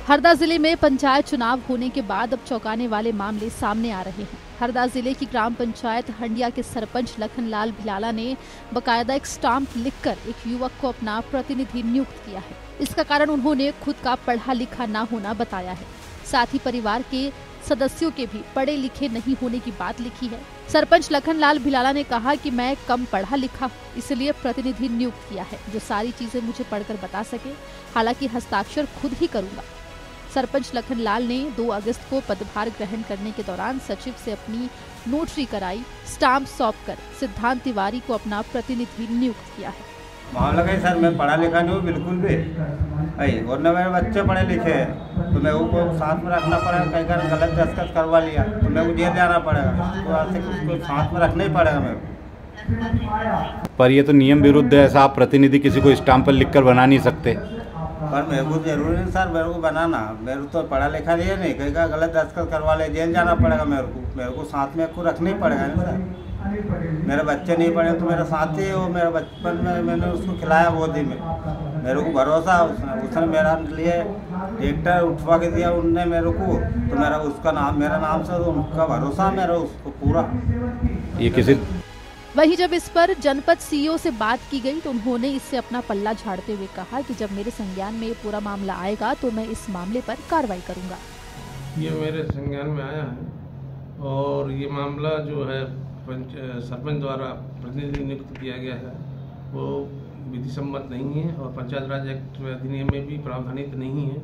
हरदा जिले में पंचायत चुनाव होने के बाद अब चौंकाने वाले मामले सामने आ रहे हैं। हरदा जिले की ग्राम पंचायत हंडिया के सरपंच लखनलाल भिलाला ने बकायदा एक स्टाम्प लिखकर एक युवक को अपना प्रतिनिधि नियुक्त किया है। इसका कारण उन्होंने खुद का पढ़ा लिखा न होना बताया है। साथ ही परिवार के सदस्यों के भी पढ़े लिखे नहीं होने की बात लिखी है। सरपंच लखनलाल भिलाला ने कहा कि मैं कम पढ़ा लिखा हूँ, इसलिए प्रतिनिधि नियुक्त किया है जो सारी चीजें मुझे पढ़कर बता सके। हालांकि हस्ताक्षर खुद ही करूंगा। सरपंच लखनलाल ने 2 अगस्त को पदभार ग्रहण करने के दौरान सचिव से अपनी नोटरी कराई, स्टाम्प सौंपकर सिद्धांत तिवारी को अपना प्रतिनिधि नियुक्त किया है। मामला कहीं सर मैं पढ़ा लिखा नहीं हूँ बिल्कुल भी, और न मेरे बच्चे पढ़े लिखे हैं, तो मैं उनको साथ में रखना पड़ेगा। कई बार गलत दस्तखत करवा लिया तो मैं जेल जाना पड़ेगा, तो आज से उसको साथ में रखना ही पड़ेगा मेरे को। पर ये तो नियम विरुद्ध है, ऐसा आप प्रतिनिधि किसी को स्टाम्प पर लिखकर बना नहीं सकते। पर मेरे को जरूरी नहीं सर मेरे को बनाना, मेरे तो पढ़ा लिखा नहीं है, नहीं कहीं का गलत दस्तखत करवा ले जेल जाना पड़ेगा मेरे को साथ में को रखना ही पड़ेगा ना सर। मेरे बच्चे नहीं पढ़े तो मेरा साथी है वो, मेरे बचपन में मैंने उसको खिलाया गोदी में, मेरे को भरोसा उसने मेरा लिए ट्रैक्टर उठवा के दिया उनने मेरे को, तो मेरा उसका नाम मेरा नाम से तो उनका भरोसा मेरा उसको पूरा। ये किसी वहीं जब इस पर जनपद सीईओ से बात की गई तो उन्होंने इससे अपना पल्ला झाड़ते हुए कहा कि जब मेरे संज्ञान में ये पूरा मामला आएगा तो मैं इस मामले पर कार्रवाई करूंगा। ये मेरे संज्ञान में आया है और ये मामला जो है सरपंच द्वारा प्रतिनिधि नियुक्त किया गया है वो विधि सम्मत नहीं है और पंचायत राज एक्ट अधिनियम में भी प्रावधानित नहीं है,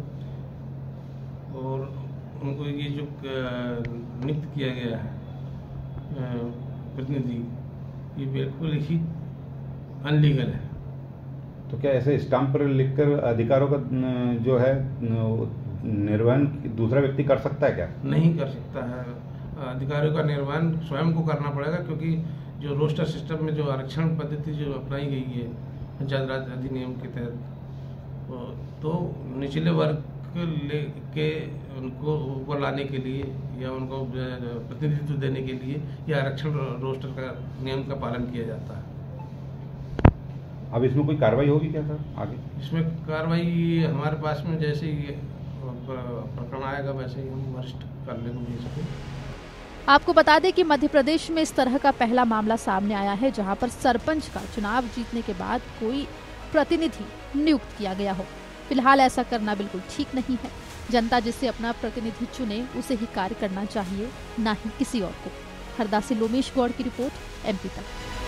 और उनको ये जो नियुक्त किया गया है प्रतिनिधि ये बिल्कुल ही अनलीगल है। तो क्या ऐसे स्टाम्प पर लिखकर अधिकारों का जो है निर्वहन दूसरा व्यक्ति कर सकता है? क्या नहीं कर सकता है। अधिकारियों का निर्वहन स्वयं को करना पड़ेगा, क्योंकि जो रोस्टर सिस्टम में जो आरक्षण पद्धति जो अपनाई गई है पंचायत राज अधिनियम के तहत, तो निचले वर्ग के उनको ऊपर लाने के लिए या उनको प्रतिनिधित्व देने के लिए यह आरक्षण रोस्टर का नियम का पालन किया जाता है। अब इसमें कोई कार्रवाई होगी क्या सर आगे? इसमें कार्रवाई हमारे पास में जैसे ही प्रकरण आएगा वैसे ही हम वरिष्ठ करने को दे सकें। आपको बता दें कि मध्य प्रदेश में इस तरह का पहला मामला सामने आया है जहां पर सरपंच का चुनाव जीतने के बाद कोई प्रतिनिधि नियुक्त किया गया हो। फिलहाल ऐसा करना बिल्कुल ठीक नहीं है। जनता जिससे अपना प्रतिनिधि चुने उसे ही कार्य करना चाहिए, ना ही किसी और को। हरदा से लोमेश गौड़ की रिपोर्ट, MP तक।